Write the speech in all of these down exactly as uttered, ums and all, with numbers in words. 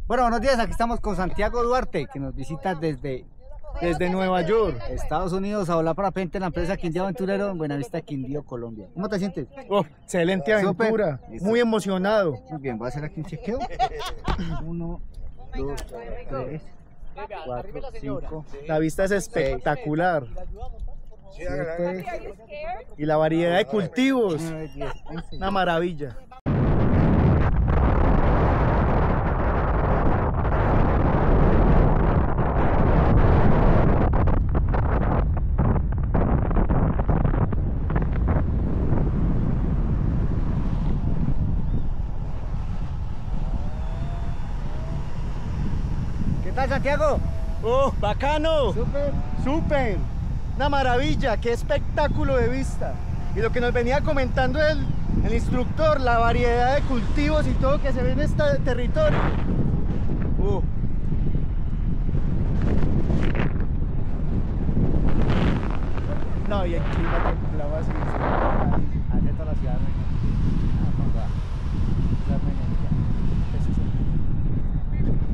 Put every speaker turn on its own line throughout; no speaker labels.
Bueno, buenos días, aquí estamos con Santiago Duarte, que nos visita desde, desde Nueva York, Estados Unidos, a volar parapente en la empresa Quindío Aventurero en Buenavista, Quindío, Colombia. ¿Cómo te sientes?
Oh, excelente aventura, muy emocionado.
Muy bien, voy a hacer aquí un chequeo. Uno, dos, tres, cuatro, cinco.
La vista es espectacular.
siete,
Y la variedad de cultivos,
nueve, diez, once.
una maravilla.
¿Qué tal, Santiago?
Oh, bacano,
Súper.
súper, una maravilla, qué espectáculo de vista. Y lo que nos venía comentando el, el instructor, la variedad de cultivos y todo que se ve en este territorio. Uh. No, y el clima templado así.
Hacia toda la ciudad. Ah, con toda. Ciudad de Venecia. Eso sí.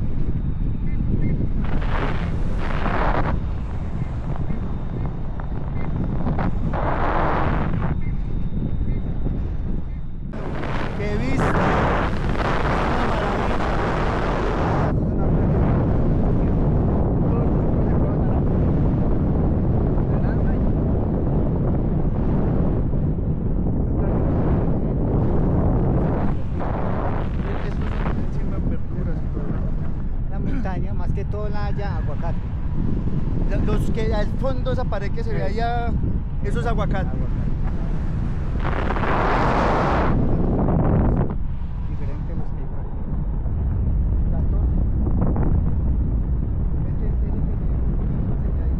¡Qué vista! Una maravilla.
La montaña, más que todo la haya aguacate.
Los que al fondo, esa pared que se ve allá, eso es aguacate.
Diferente los que hay por aquí. Gato. Este es el que se ve ahí.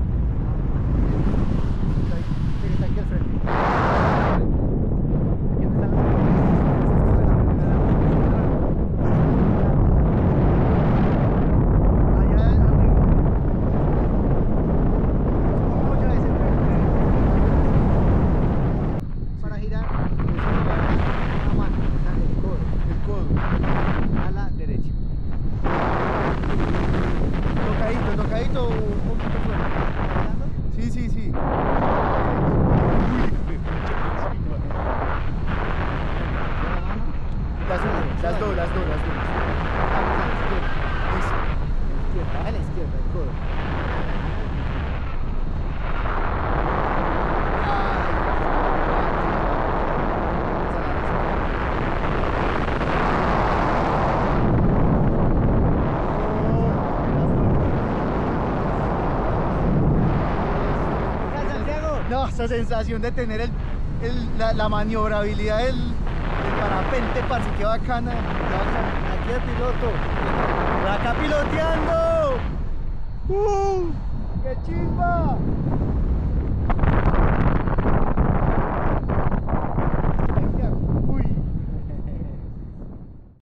Este que está aquí al frente. Aquí donde están las allá arriba. Otra vez el para girar una mano, o sea, el codo,
El codo.
a la derecha.
Tocadito, tocadito, un poquito fuera. Sí, sí, sí. Las, una, las dos, las dos, las dos. Listo.
A la izquierda, el codo. ¿Qué tal, Santiago?
No, esa sensación de tener el, el- la, la maniobrabilidad del, del parapente, parce, qué bacana. Qué bacana.
Aquí el piloto.
¡Por acá piloteando! ¡Uh! ¡Qué chimba!